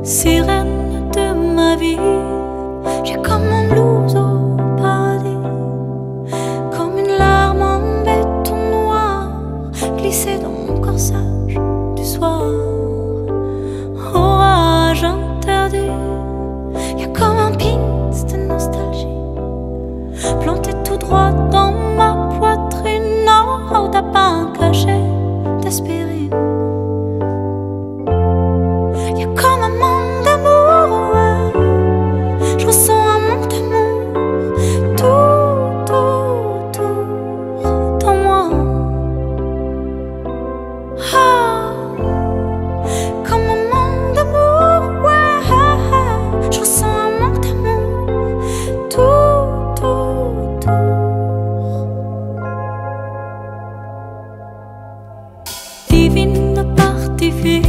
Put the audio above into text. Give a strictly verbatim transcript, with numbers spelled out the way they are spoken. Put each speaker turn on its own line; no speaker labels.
sirène de ma vie. J'ai comme un blues au paradis, comme une larme en béton noir glissée dans mon corsage du soir. Orage interdit, y'a comme un pince de nostalgie planté tout droit dans ma poitrine. Oh, t'as pas un cachet d'aspirine. Y'a comme un manque d'amour, ouais. Je ressens un manque d'amour tout autour dans moi. Ah, comme un manque d'amour, ouais. Je ressens un manque d'amour tout autour. Divine partie